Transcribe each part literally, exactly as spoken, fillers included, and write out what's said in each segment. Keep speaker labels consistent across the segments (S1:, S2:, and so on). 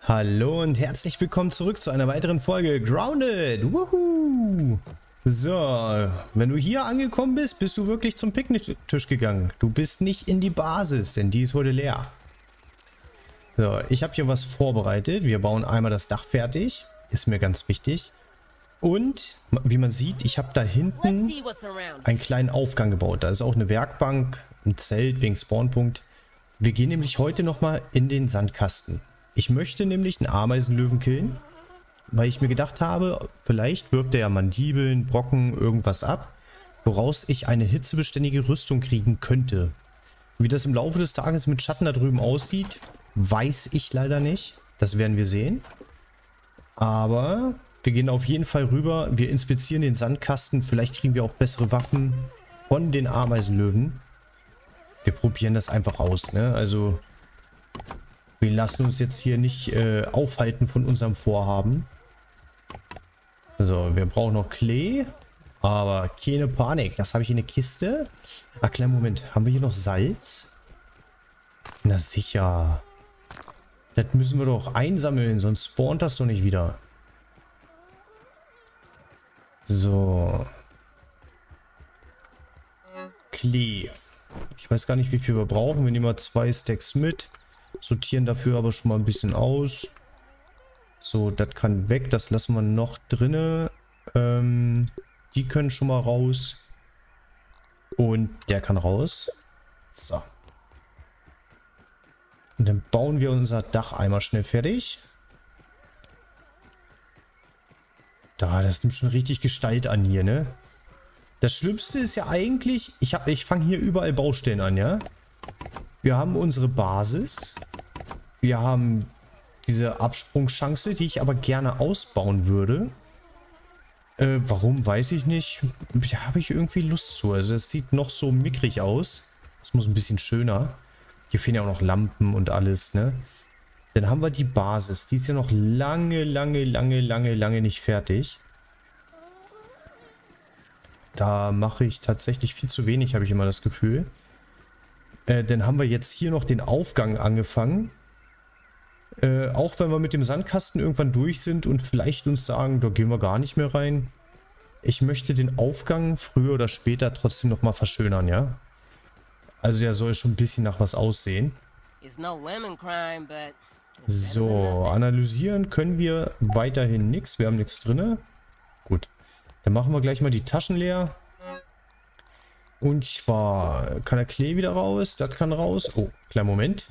S1: Hallo und herzlich willkommen zurück zu einer weiteren Folge Grounded. Wuhu! So, wenn du hier angekommen bist, bist du wirklich zum Picknicktisch gegangen. Du bist nicht in die Basis, denn die ist heute leer. So, ich habe hier was vorbereitet. Wir bauen einmal das Dach fertig. Ist mir ganz wichtig. Und, wie man sieht, ich habe da hinten einen kleinen Aufgang gebaut. Da ist auch eine Werkbank, ein Zelt wegen Spawnpunkt. Wir gehen nämlich heute nochmal in den Sandkasten. Ich möchte nämlich einen Ameisenlöwen killen, weil ich mir gedacht habe, vielleicht wirft er ja Mandibeln, Brocken, irgendwas ab, woraus ich eine hitzebeständige Rüstung kriegen könnte. Wie das im Laufe des Tages mit Schatten da drüben aussieht, weiß ich leider nicht. Das werden wir sehen. Aber wir gehen auf jeden Fall rüber, wir inspizieren den Sandkasten, vielleicht kriegen wir auch bessere Waffen von den Ameisenlöwen. Wir probieren das einfach aus, ne? Also wir lassen uns jetzt hier nicht äh, aufhalten von unserem Vorhaben. So, wir brauchen noch Klee. Aber keine Panik. Das habe ich in der Kiste. Ach, kleinen Moment. Haben wir hier noch Salz? Na sicher. Das müssen wir doch einsammeln, sonst spawnt das doch nicht wieder. So. Klee. Ich weiß gar nicht, wie viel wir brauchen. Wir nehmen mal zwei Stacks mit. Sortieren dafür aber schon mal ein bisschen aus. So, das kann weg. Das lassen wir noch drinne. Ähm, die können schon mal raus. Und der kann raus. So. Und dann bauen wir unser Dach einmal schnell fertig. Da, das nimmt schon richtig Gestalt an hier, ne? Das Schlimmste ist ja eigentlich, ich, hab, ich fange hier überall Baustellen an, ja? Wir haben unsere Basis. Wir haben diese Absprungschance, die ich aber gerne ausbauen würde. Äh, warum, weiß ich nicht. Da habe ich irgendwie Lust zu. Also es sieht noch so mickrig aus. Es muss ein bisschen schöner. Hier fehlen ja auch noch Lampen und alles, ne? Dann haben wir die Basis. Die ist ja noch lange, lange, lange, lange, lange nicht fertig. Da mache ich tatsächlich viel zu wenig, habe ich immer das Gefühl. Äh, dann haben wir jetzt hier noch den Aufgang angefangen. Äh, auch wenn wir mit dem Sandkasten irgendwann durch sind und vielleicht uns sagen, da gehen wir gar nicht mehr rein. Ich möchte den Aufgang früher oder später trotzdem nochmal verschönern, ja. Also der soll schon ein bisschen nach was aussehen. So, analysieren können wir weiterhin nichts. Wir haben nichts drin. Gut. Dann machen wir gleich mal die Taschen leer. Und zwar kann der Klee wieder raus. Das kann raus. Oh, kleinen Moment.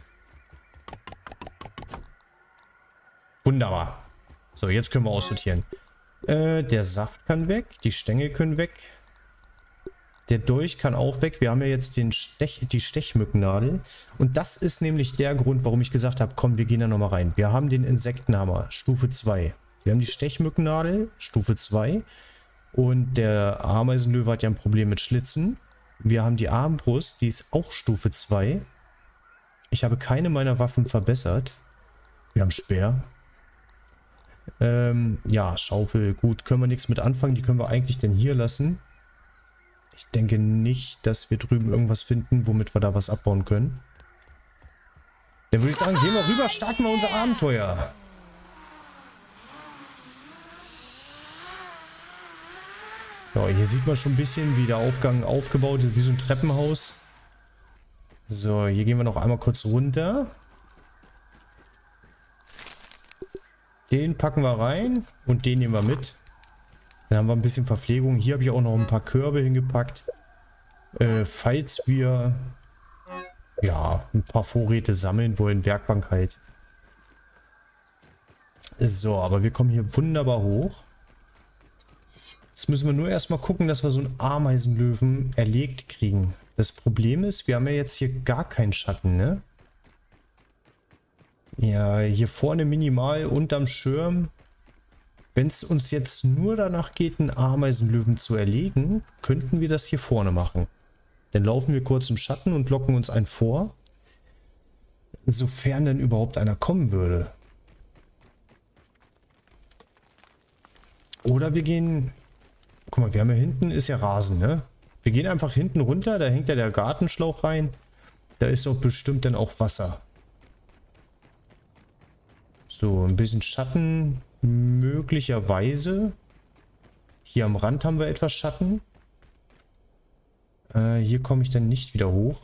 S1: Wunderbar. So, jetzt können wir aussortieren. Äh, der Saft kann weg. Die Stängel können weg. Der Dolch kann auch weg. Wir haben ja jetzt den Stech, die Stechmückennadel. Und das ist nämlich der Grund, warum ich gesagt habe, komm, wir gehen da nochmal rein. Wir haben den Insektenhammer, Stufe zwei. Wir haben die Stechmückennadel, Stufe zwei. Und der Ameisenlöwe hat ja ein Problem mit Schlitzen. Wir haben die Armbrust, die ist auch Stufe zwei. Ich habe keine meiner Waffen verbessert. Wir haben Speer. Ähm, ja, Schaufel, gut, können wir nichts mit anfangen. Die können wir eigentlich denn hier lassen. Ich denke nicht, dass wir drüben irgendwas finden, womit wir da was abbauen können. Dann würde ich sagen, gehen wir rüber, starten wir unser Abenteuer. Ja, hier sieht man schon ein bisschen, wie der Aufgang aufgebaut ist, wie so ein Treppenhaus. So, hier gehen wir noch einmal kurz runter. Den packen wir rein und den nehmen wir mit. Dann haben wir ein bisschen Verpflegung. Hier habe ich auch noch ein paar Körbe hingepackt. Äh, falls wir ja ein paar Vorräte sammeln wollen, Werkbank halt. So, aber wir kommen hier wunderbar hoch. Jetzt müssen wir nur erstmal gucken, dass wir so einen Ameisenlöwen erlegt kriegen. Das Problem ist, wir haben ja jetzt hier gar keinen Schatten, ne? Ja, hier vorne minimal unterm Schirm. Wenn es uns jetzt nur danach geht, einen Ameisenlöwen zu erlegen, könnten wir das hier vorne machen. Dann laufen wir kurz im Schatten und locken uns einen vor. Sofern denn überhaupt einer kommen würde. Oder wir gehen... Guck mal, wir haben ja hinten, ist ja Rasen, ne? Wir gehen einfach hinten runter, da hängt ja der Gartenschlauch rein. Da ist doch bestimmt dann auch Wasser. So, ein bisschen Schatten möglicherweise. Hier am Rand haben wir etwas Schatten. Äh, hier komme ich dann nicht wieder hoch.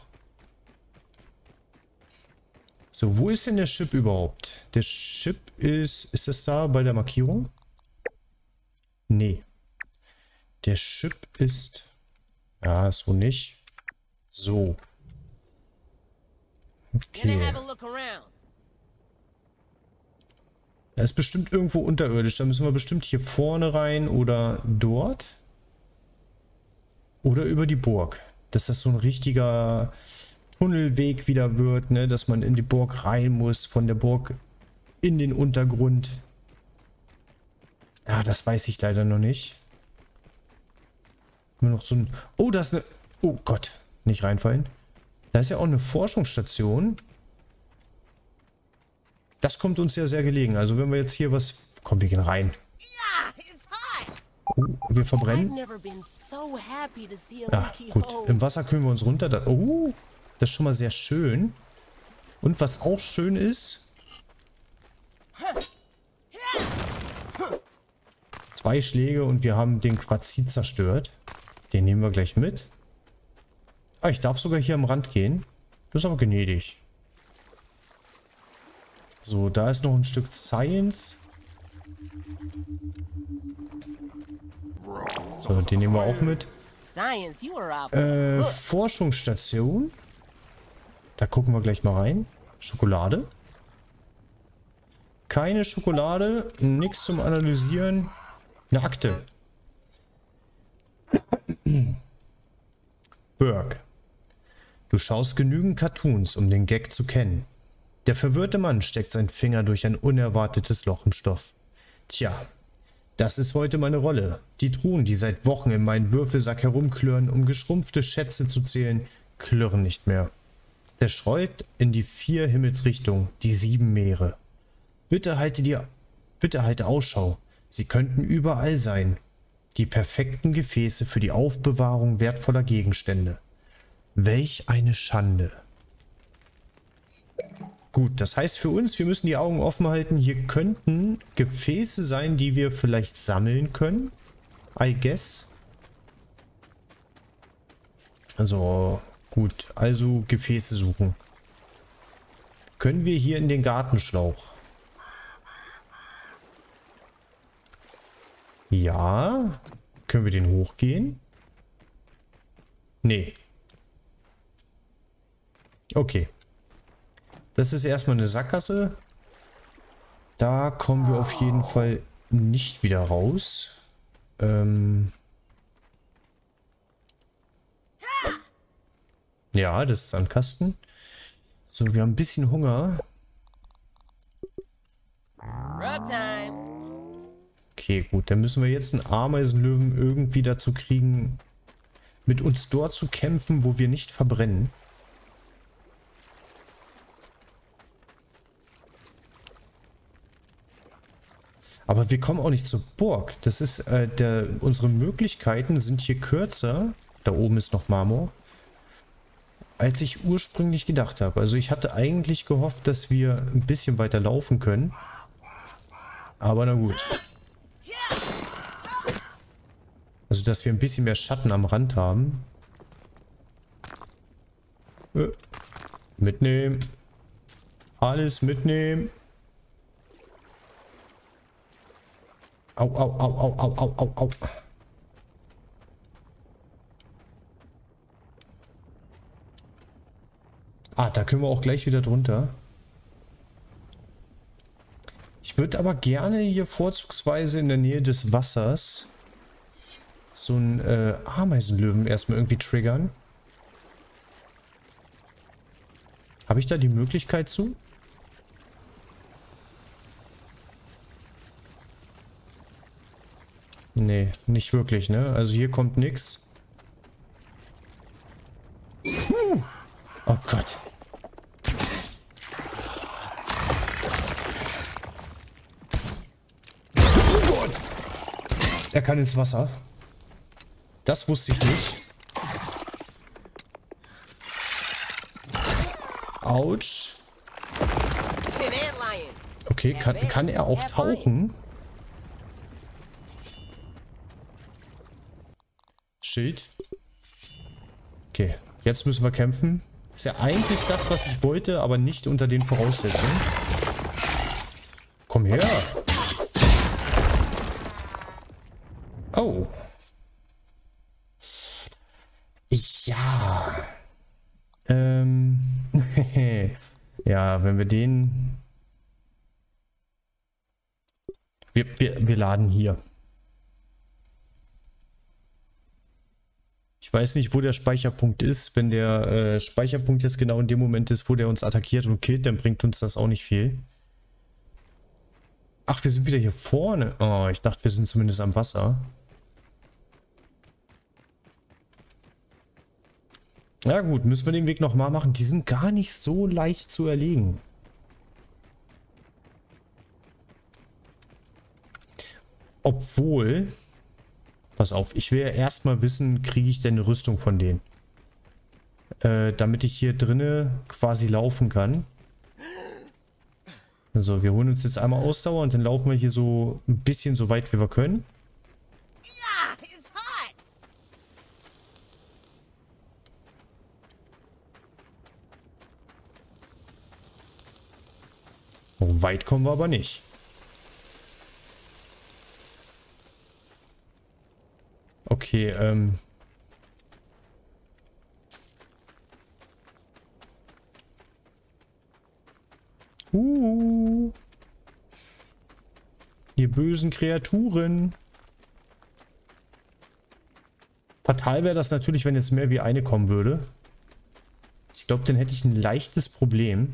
S1: So, wo ist denn der Chip überhaupt? Der Chip ist... Ist das da bei der Markierung? Nee. Der Chip ist... Ja, so nicht. So. Okay. Er ist bestimmt irgendwo unterirdisch. Da müssen wir bestimmt hier vorne rein oder dort. Oder über die Burg. Dass das so ein richtiger Tunnelweg wieder wird, ne? Dass man in die Burg rein muss, von der Burg in den Untergrund. Ja, das weiß ich leider noch nicht. Nur noch so ein... Oh, da ist eine... Oh Gott, nicht reinfallen. Da ist ja auch eine Forschungsstation. Das kommt uns ja sehr gelegen. Also wenn wir jetzt hier was... Komm, wir gehen rein. Oh, wir verbrennen. Ja, gut. Im Wasser kühlen wir uns runter. Da, oh, das ist schon mal sehr schön. Und was auch schön ist... Zwei Schläge und wir haben den Quarzit zerstört. Den nehmen wir gleich mit. Ah, ich darf sogar hier am Rand gehen. Das ist aber gnädig. So, da ist noch ein Stück Science. So, den nehmen wir auch mit. Äh, Forschungsstation. Da gucken wir gleich mal rein. Schokolade. Keine Schokolade. Nichts zum Analysieren. Eine Akte. Burke. Du schaust genügend Cartoons, um den Gag zu kennen. Der verwirrte Mann steckt seinen Finger durch ein unerwartetes Loch im Stoff. Tja, das ist heute meine Rolle. Die Truhen, die seit Wochen in meinem Würfelsack herumklirren, um geschrumpfte Schätze zu zählen, klirren nicht mehr. Zerstreut in die vier Himmelsrichtungen, die sieben Meere. Bitte halte dir, bitte halte Ausschau. Sie könnten überall sein. Die perfekten Gefäße für die Aufbewahrung wertvoller Gegenstände. Welch eine Schande. Gut, das heißt für uns, wir müssen die Augen offen halten. Hier könnten Gefäße sein, die wir vielleicht sammeln können. I guess. Also, gut. Also Gefäße suchen. Können wir hier in den Gartenschlauch? Ja. Können wir den hochgehen? Nee. Okay. Das ist erstmal eine Sackgasse. Da kommen wir auf jeden Fall nicht wieder raus. Ähm ja, das ist ein Kasten. So, wir haben ein bisschen Hunger. Okay, gut. Dann müssen wir jetzt einen Ameisenlöwen irgendwie dazu kriegen, mit uns dort zu kämpfen, wo wir nicht verbrennen. Aber wir kommen auch nicht zur Burg. Das ist, äh, der, unsere Möglichkeiten sind hier kürzer. Da oben ist noch Marmor. Als ich ursprünglich gedacht habe. Also ich hatte eigentlich gehofft, dass wir ein bisschen weiter laufen können. Aber na gut. Also dass wir ein bisschen mehr Schatten am Rand haben. Äh, mitnehmen. Alles mitnehmen. Au, au, au, au, au, au, au, au. Ah, da können wir auch gleich wieder drunter. Ich würde aber gerne hier vorzugsweise in der Nähe des Wassers so einen äh, Ameisenlöwen erstmal irgendwie triggern. Habe ich da die Möglichkeit zu? Nee, nicht wirklich, ne? Also hier kommt nichts. Uh! Oh Gott. Oh Gott! Er kann ins Wasser. Das wusste ich nicht. Autsch. Okay, kann, kann er auch tauchen? Schild. Okay, jetzt müssen wir kämpfen. Ist ja eigentlich das, was ich wollte, aber nicht unter den Voraussetzungen. Komm her. Oh. Ja. Ähm. Ja, wenn wir den... Wir, wir, wir laden hier. Ich weiß nicht, wo der Speicherpunkt ist. Wenn der äh, Speicherpunkt jetzt genau in dem Moment ist, wo der uns attackiert und killt, dann bringt uns das auch nicht viel. Ach, wir sind wieder hier vorne. Oh, ich dachte, wir sind zumindest am Wasser. Ja gut, müssen wir den Weg nochmal machen. Die sind gar nicht so leicht zu erlegen. Obwohl... Pass auf, ich will ja erstmal wissen, kriege ich denn eine Rüstung von denen? Äh, damit ich hier drinne quasi laufen kann. Also, wir holen uns jetzt einmal Ausdauer und dann laufen wir hier so ein bisschen so weit, wie wir können. Oh, weit kommen wir aber nicht. Okay, ähm... Uh, ihr bösen Kreaturen. Fatal wäre das natürlich, wenn jetzt mehr wie eine kommen würde. Ich glaube, dann hätte ich ein leichtes Problem.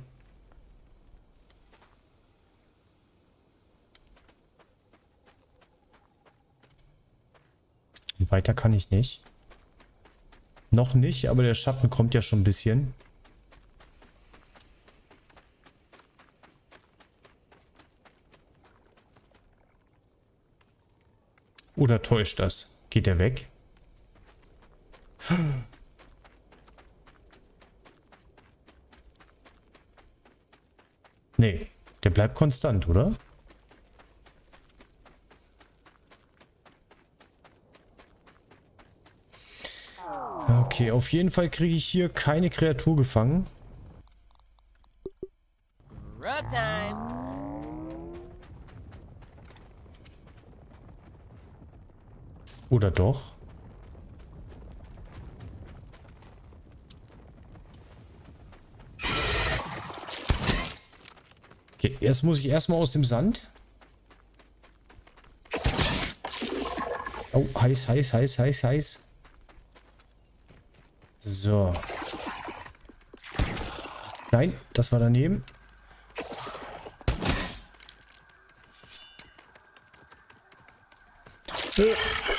S1: Weiter kann ich nicht. Noch nicht, aber der Schatten kommt ja schon ein bisschen. Oder täuscht das? Geht er weg? Nee, der bleibt konstant, oder? Okay, auf jeden Fall kriege ich hier keine Kreatur gefangen. Oder doch? Okay, erst muss ich erstmal aus dem Sand. Oh, heiß, heiß, heiß, heiß, heiß. So. Nein, das war daneben. Äh.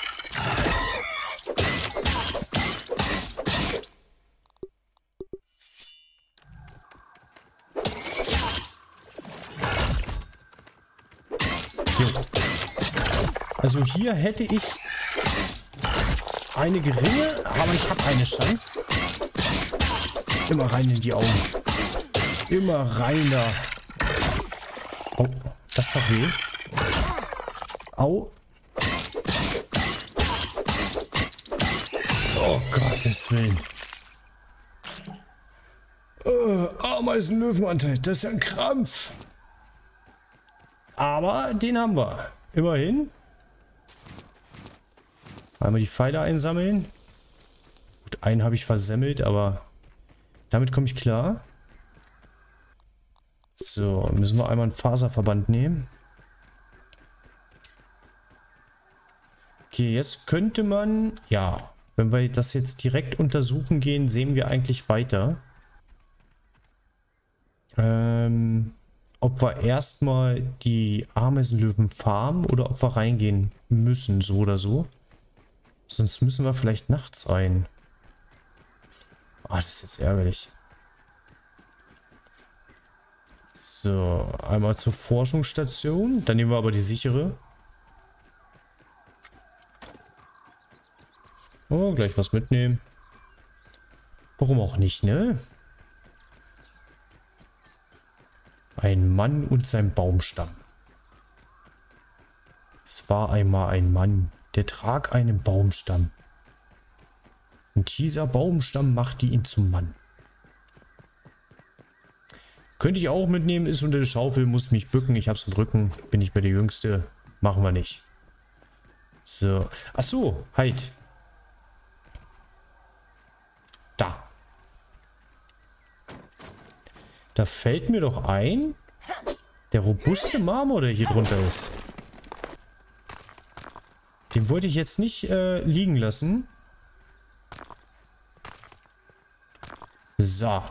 S1: Also hier hätte ich eine geringe, aber ich habe eine Chance. Immer rein in die Augen. Immer reiner. Oh, das tat weh. Au. Oh Gottes Willen. Äh, Ameisenlöwenanteil, das ist ja ein Krampf. Aber den haben wir. Immerhin. Einmal die Pfeile einsammeln. Gut, einen habe ich versemmelt, aber damit komme ich klar. So, müssen wir einmal einen Faserverband nehmen. Okay, jetzt könnte man... Ja, wenn wir das jetzt direkt untersuchen gehen, sehen wir eigentlich weiter. Ähm, ob wir erstmal die Ameisenlöwen farmen oder ob wir reingehen müssen, so oder so. Sonst müssen wir vielleicht nachts rein. Ah, das ist jetzt ärgerlich. So, einmal zur Forschungsstation. Dann nehmen wir aber die sichere. Oh, gleich was mitnehmen. Warum auch nicht, ne? Ein Mann und sein Baumstamm. Es war einmal ein Mann, der trag einen Baumstamm. Und dieser Baumstamm machte ihn zum Mann. Könnte ich auch mitnehmen, ist unter der Schaufel, muss mich bücken, ich hab's im Rücken, bin ich bei der Jüngste, machen wir nicht. So, ach so, halt. Da. Da fällt mir doch ein, der robuste Marmor, der hier drunter ist. Den wollte ich jetzt nicht äh, liegen lassen. So.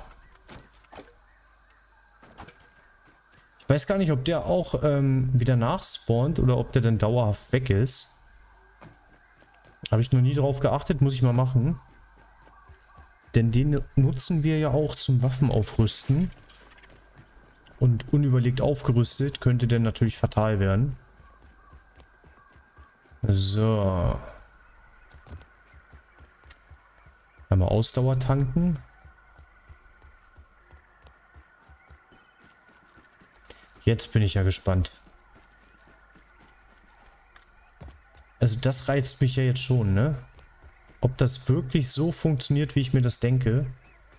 S1: Ich weiß gar nicht, ob der auch ähm, wieder nachspawnt oder ob der dann dauerhaft weg ist. Habe ich noch nie drauf geachtet, muss ich mal machen. Denn den nutzen wir ja auch zum Waffenaufrüsten. Und unüberlegt aufgerüstet könnte der natürlich fatal werden. So. Einmal Ausdauer tanken. Jetzt bin ich ja gespannt. Also das reizt mich ja jetzt schon, ne? Ob das wirklich so funktioniert, wie ich mir das denke.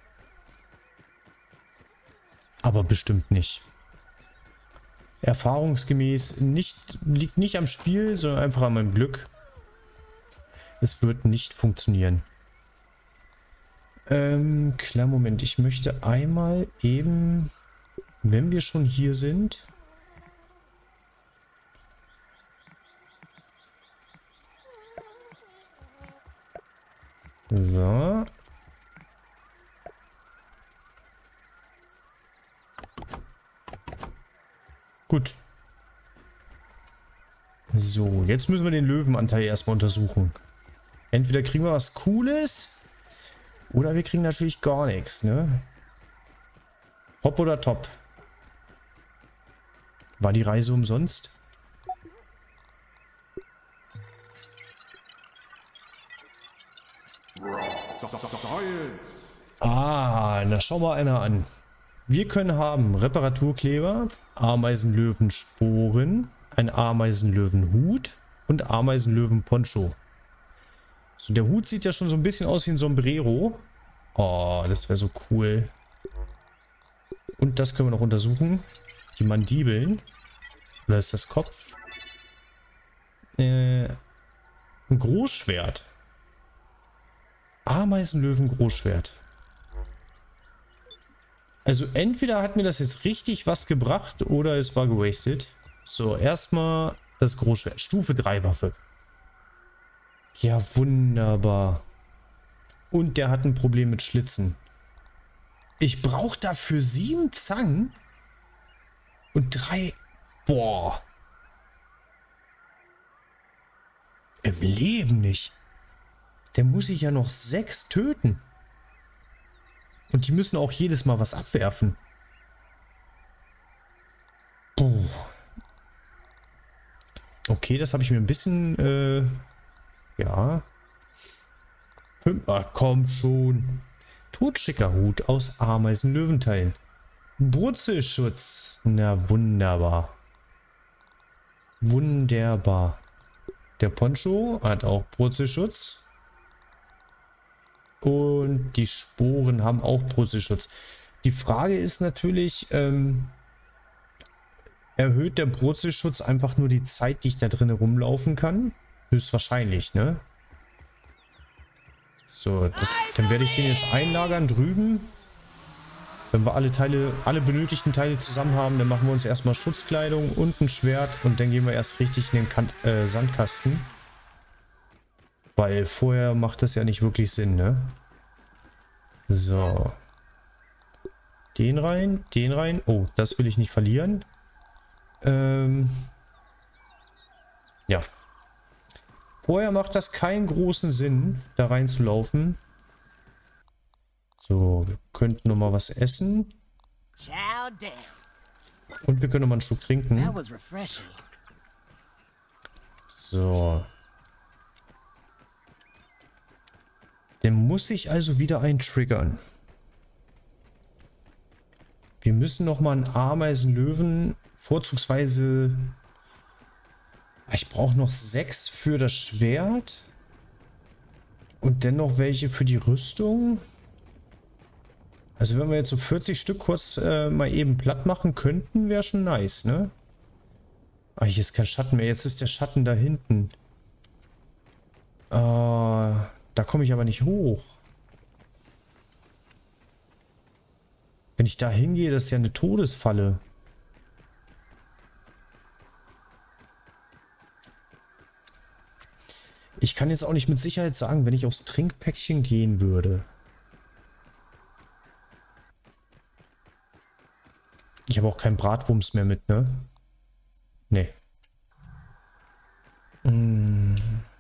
S1: Aber bestimmt nicht. Erfahrungsgemäß nicht, liegt nicht am Spiel, sondern einfach an meinem Glück. Es wird nicht funktionieren. Ähm, klar, Moment. Ich möchte einmal eben, wenn wir schon hier sind... So. Gut. So, jetzt müssen wir den Löwenanteil erstmal untersuchen. Entweder kriegen wir was Cooles oder wir kriegen natürlich gar nichts, ne? Hopp oder top? War die Reise umsonst? Ah, na schau mal einer an. Wir können haben Reparaturkleber, Ameisenlöwensporen, ein Ameisenlöwenhut und Ameisenlöwenponcho. So, der Hut sieht ja schon so ein bisschen aus wie ein Sombrero. Oh, das wäre so cool. Und das können wir noch untersuchen. Die Mandibeln. Oder ist das Kopf? Äh, ein Großschwert. Ameisenlöwen-Großschwert. Also entweder hat mir das jetzt richtig was gebracht oder es war gewastet. So, erstmal das Großschwert. Stufe drei Waffe. Ja, wunderbar. Und der hat ein Problem mit Schlitzen. Ich brauche dafür sieben Zangen und drei... Boah. Im Leben nicht. Der muss ich ja noch sechs töten. Und die müssen auch jedes Mal was abwerfen. Puh. Okay, das habe ich mir ein bisschen... Äh, ja. Fünf, ah, komm schon. Totschicker Hut aus Ameisenlöwenteilen. Brutzelschutz. Na, wunderbar. Wunderbar. Der Poncho hat auch Brutzelschutz. Und die Sporen haben auch Brutzelschutz. Die Frage ist natürlich, ähm, erhöht der Brutzelschutz einfach nur die Zeit, die ich da drin rumlaufen kann? Höchstwahrscheinlich, ne? So, das, dann werde ich den jetzt einlagern drüben. Wenn wir alle Teile, alle benötigten Teile zusammen haben, dann machen wir uns erstmal Schutzkleidung und ein Schwert und dann gehen wir erst richtig in den Kant, äh, Sandkasten. Weil vorher macht das ja nicht wirklich Sinn, ne? So. Den rein, den rein. Oh, das will ich nicht verlieren. Ähm. Ja. Vorher macht das keinen großen Sinn, da reinzulaufen. So, wir könnten noch mal was essen. Und wir können noch mal einen Schluck trinken. So. Den muss ich also wieder eintriggern. Wir müssen nochmal einen Ameisenlöwen, vorzugsweise... Ich brauche noch sechs für das Schwert. Und dennoch welche für die Rüstung. Also wenn wir jetzt so vierzig Stück kurz äh, mal eben platt machen könnten, wäre schon nice, ne? Ah, hier ist kein Schatten mehr. Jetzt ist der Schatten da hinten. Äh, da komme ich aber nicht hoch. Wenn ich da hingehe, das ist ja eine Todesfalle. Ich kann jetzt auch nicht mit Sicherheit sagen, wenn ich aufs Trinkpäckchen gehen würde. Ich habe auch keinen Bratwurms mehr mit, ne? Nee. Hm.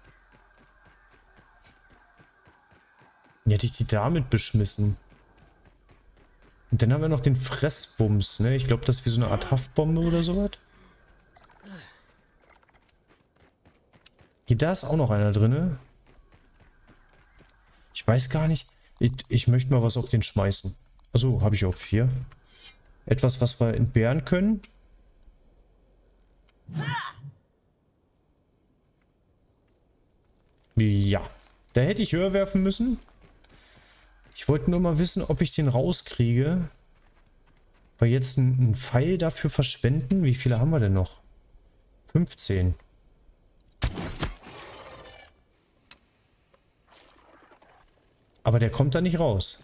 S1: Hätte ich die damit beschmissen. Und dann haben wir noch den Fressbums, ne? Ich glaube, das ist wie so eine Art Haftbombe oder sowas. Hier, da ist auch noch einer drin. Ich weiß gar nicht. Ich, ich möchte mal was auf den schmeißen. Achso, habe ich auch vier. Etwas, was wir entbehren können. Ja. Da hätte ich höher werfen müssen. Ich wollte nur mal wissen, ob ich den rauskriege. Weil jetzt einen Pfeil dafür verschwenden. Wie viele haben wir denn noch? fünfzehn. Aber der kommt da nicht raus.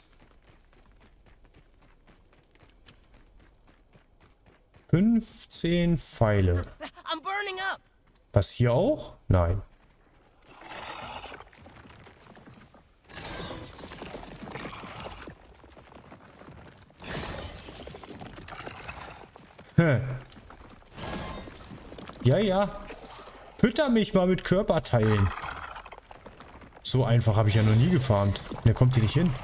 S1: fünfzehn Pfeile. Was, hier auch? Nein. Hä. Ja, ja. Fütter mich mal mit Körperteilen. So einfach habe ich ja noch nie gefarmt. Der kommt hier nicht hin.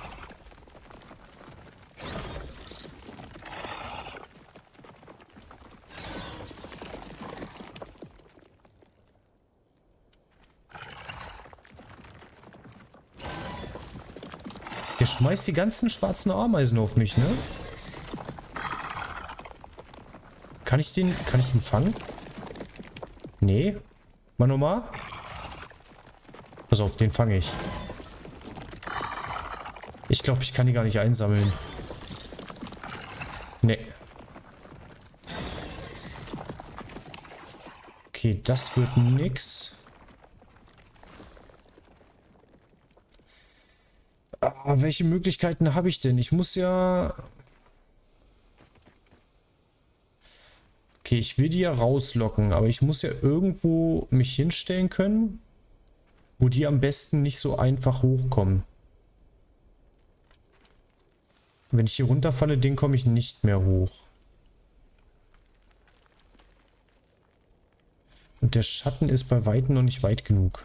S1: Der schmeißt die ganzen schwarzen Ameisen auf mich, ne? Kann ich den, kann ich den fangen? Nee. Mal nochmal. Pass auf, den fange ich. Ich glaube, ich kann die gar nicht einsammeln. Nee. Okay, das wird nix. Ah, welche Möglichkeiten habe ich denn? Ich muss ja... Okay, ich will die ja rauslocken, aber ich muss ja irgendwo mich hinstellen können, wo die am besten nicht so einfach hochkommen. Wenn ich hier runterfalle, den komme ich nicht mehr hoch. Und der Schatten ist bei weitem noch nicht weit genug.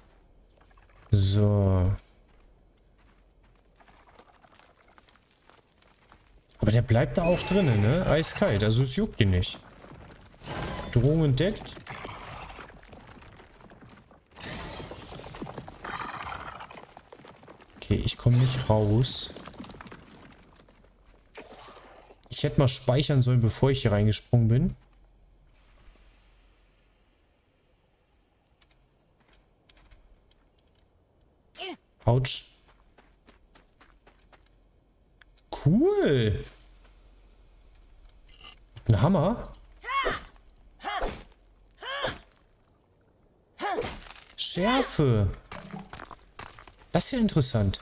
S1: So. Aber der bleibt da auch drinnen, ne? Eiskalt, also es juckt ihn nicht. Drohung entdeckt. Okay, ich komme nicht raus. Ich hätte mal speichern sollen, bevor ich hier reingesprungen bin. Autsch. Cool. Ein Hammer. Schärfe. Das ist ja interessant.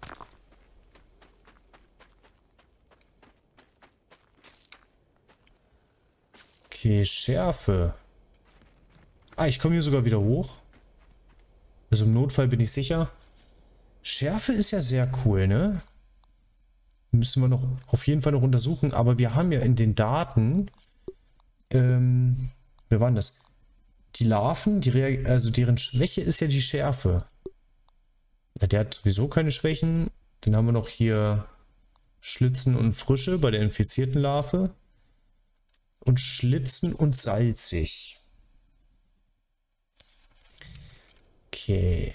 S1: Okay, Schärfe. Ah, ich komme hier sogar wieder hoch. Also im Notfall bin ich sicher. Schärfe ist ja sehr cool, ne? Müssen wir noch auf jeden Fall noch untersuchen. Aber wir haben ja in den Daten... Ähm, wer waren das? Die Larven, die Reag also deren Schwäche ist ja die Schärfe. Ja, der hat sowieso keine Schwächen. Dann haben wir noch hier Schlitzen und Frische bei der infizierten Larve. Und Schlitzen und salzig. Okay.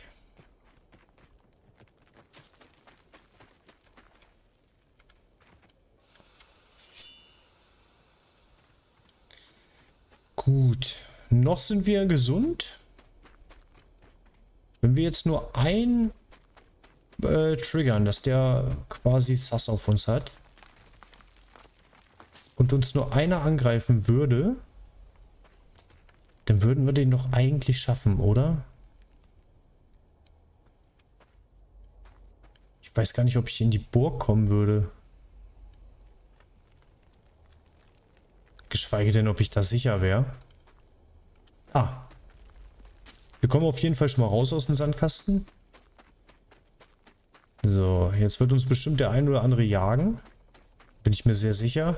S1: Gut. Noch sind wir gesund. Wenn wir jetzt nur ein äh, triggern, dass der quasi Sass auf uns hat und uns nur einer angreifen würde, dann würden wir den doch eigentlich schaffen, oder? Ich weiß gar nicht, ob ich in die Burg kommen würde. Geschweige denn, ob ich da sicher wäre. Ah. Wir kommen auf jeden Fall schon mal raus aus dem Sandkasten. So, jetzt wird uns bestimmt der ein oder andere jagen. Bin ich mir sehr sicher.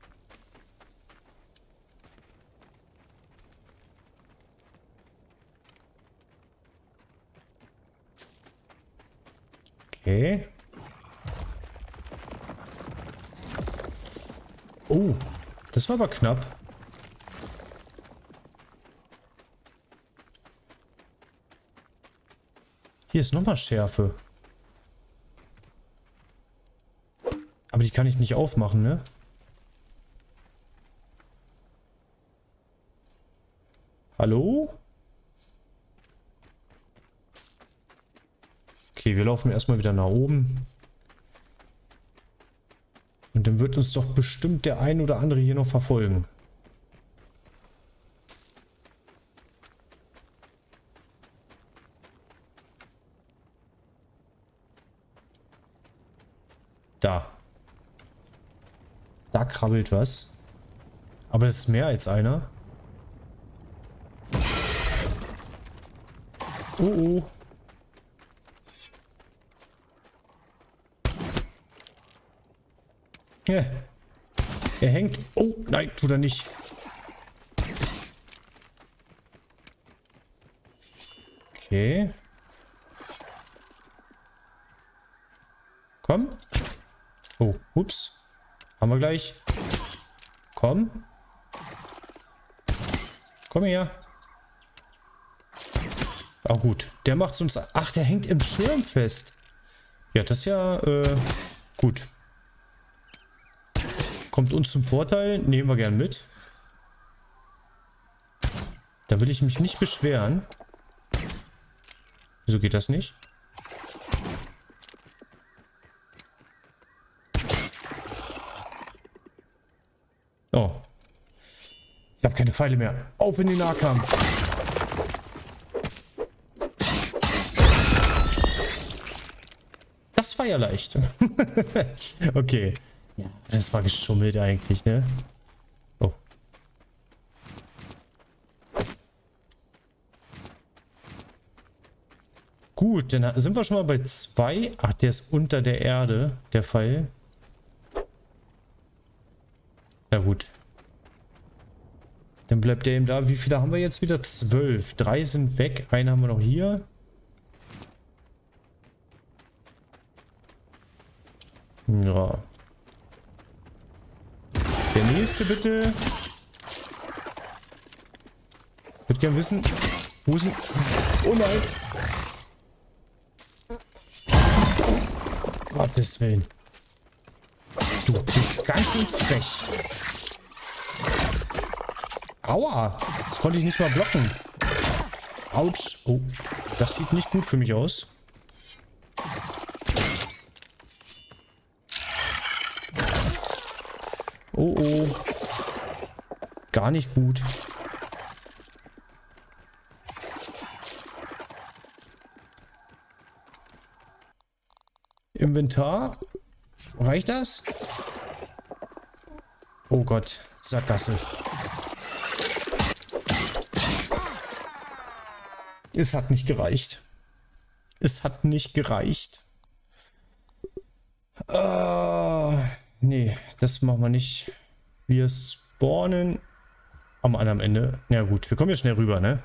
S1: Okay. Oh, das war aber knapp. Hier ist nochmal Schärfe. Aber die kann ich nicht aufmachen, ne? Hallo? Okay, wir laufen erstmal wieder nach oben. Und dann wird uns doch bestimmt der ein oder andere hier noch verfolgen. Da. Da krabbelt was. Aber das ist mehr als einer. Oh oh. Ja. Er hängt. Oh, nein, tut er nicht. Okay. Komm. Oh, ups. Haben wir gleich. Komm. Komm her. Ah gut, der macht's uns... Ach, der hängt im Schirm fest. Ja, das ist ja äh, gut. Kommt uns zum Vorteil. Nehmen wir gern mit. Da will ich mich nicht beschweren. Wieso geht das nicht? Oh. Ich habe keine Pfeile mehr. Auf in den Nahkampf. Das war ja leicht. Okay. Ja, das war geschummelt eigentlich, ne? Oh. Gut, dann sind wir schon mal bei zwei. Ach, der ist unter der Erde, der Pfeil. Na gut. Dann bleibt der eben da. Wie viele haben wir jetzt wieder? Zwölf. Drei sind weg. Einen haben wir noch hier. Ja. Der nächste bitte. Ich würde gerne wissen, wo sind... Oh nein. Gottes Willen. Du bist ganz schön frech. Aua. Das konnte ich nicht mal blocken. Autsch. Oh, das sieht nicht gut für mich aus. Oh oh. Gar nicht gut. Inventar. Reicht das? Oh Gott. Sackgasse. Es hat nicht gereicht. Es hat nicht gereicht. Uh, nee, das machen wir nicht. Wir spawnen am anderen Ende. Na gut, wir kommen ja schnell rüber, ne?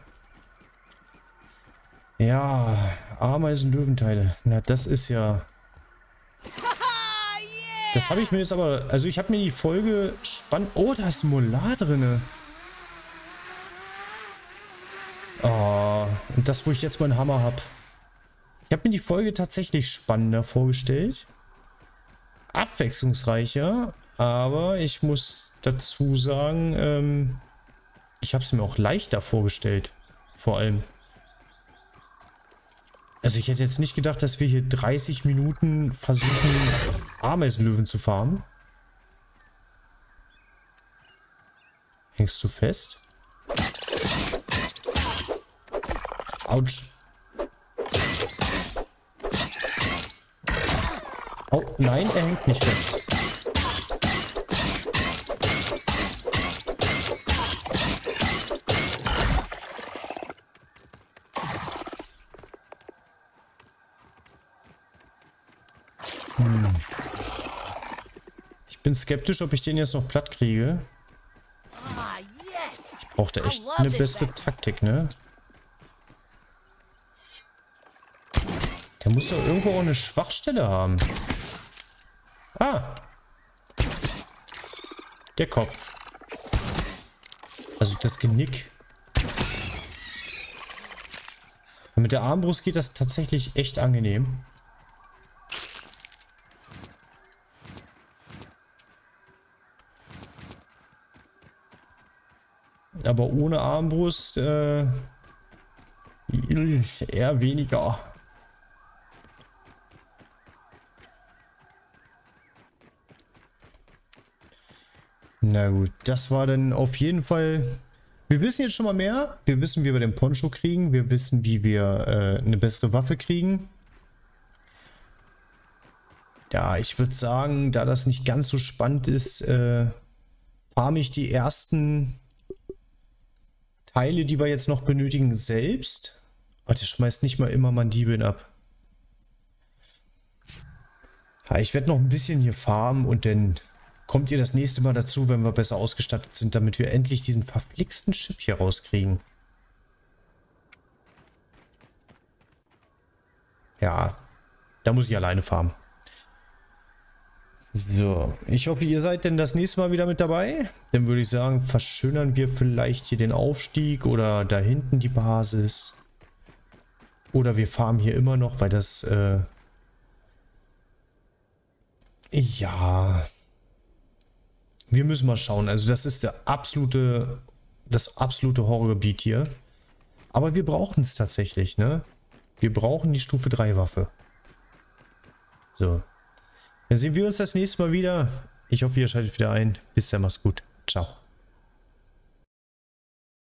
S1: Ja, Ameisen-Löwenteile. Na, das ist ja... Das habe ich mir jetzt aber... Also ich habe mir die Folge spannend... Oh, da ist Molar drinne. Oh, und das, wo ich jetzt meinen Hammer habe. Ich habe mir die Folge tatsächlich spannender vorgestellt. Abwechslungsreicher. Aber ich muss dazu sagen, ähm, Ich habe es mir auch leichter vorgestellt. Vor allem. Also ich hätte jetzt nicht gedacht, dass wir hier dreißig Minuten versuchen, Ameisenlöwen zu farmen. Hängst du fest? Autsch. Oh, nein, er hängt nicht fest. Hm. Ich bin skeptisch, ob ich den jetzt noch platt kriege. Ich brauchte echt eine bessere Taktik, ne? Der muss doch irgendwo auch eine Schwachstelle haben. Ah. Der Kopf. Also das Genick. Und mit der Armbrust geht das tatsächlich echt angenehm. Aber ohne Armbrust äh, eher weniger. Na gut, das war dann auf jeden Fall... Wir wissen jetzt schon mal mehr. Wir wissen, wie wir den Poncho kriegen. Wir wissen, wie wir äh, eine bessere Waffe kriegen. Ja, ich würde sagen, da das nicht ganz so spannend ist, äh, farme ich die ersten Teile, die wir jetzt noch benötigen, selbst. Oh, der schmeißt nicht mal immer Mandibeln ab. Ja, ich werde noch ein bisschen hier farmen und dann kommt ihr das nächste Mal dazu, wenn wir besser ausgestattet sind, damit wir endlich diesen verflixten Chip hier rauskriegen. Ja, da muss ich alleine farmen. So, ich hoffe, ihr seid denn das nächste Mal wieder mit dabei. Dann würde ich sagen, verschönern wir vielleicht hier den Aufstieg oder da hinten die Basis. Oder wir farmen hier immer noch, weil das, äh ja... Wir müssen mal schauen. Also das ist der absolute, das absolute Horrorgebiet hier. Aber wir brauchen es tatsächlich, ne? Wir brauchen die Stufe drei Waffe. So. Dann sehen wir uns das nächste Mal wieder. Ich hoffe, ihr schaltet wieder ein. Bis dann, macht's gut. Ciao.